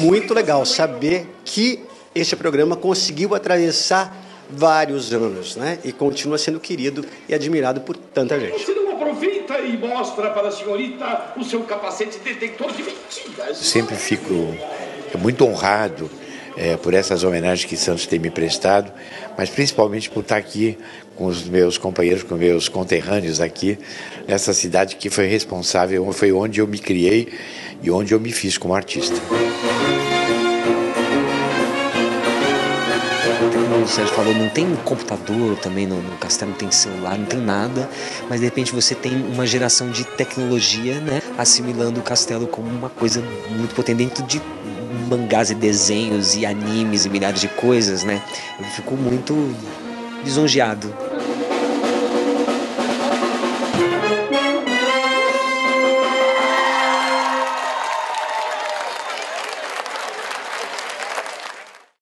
muito legal saber que este programa conseguiu atravessar vários anos, né? E continua sendo querido e admirado por tanta gente. Você não aproveita e mostra para a senhorita o seu capacete detector de mentiras? Sempre fico muito honrado por essas homenagens que Santos tem me prestado, mas principalmente por estar aqui com os meus companheiros, com meus conterrâneos aqui, nessa cidade que foi responsável, foi onde eu me criei e onde eu me fiz como artista. Como o Sérgio falou, não tem computador também no castelo, não tem celular, não tem nada, mas de repente você tem uma geração de tecnologia, né, assimilando o castelo como uma coisa muito potente dentro de mangás e desenhos e animes e milhares de coisas, né? Eu fico muito lisonjeado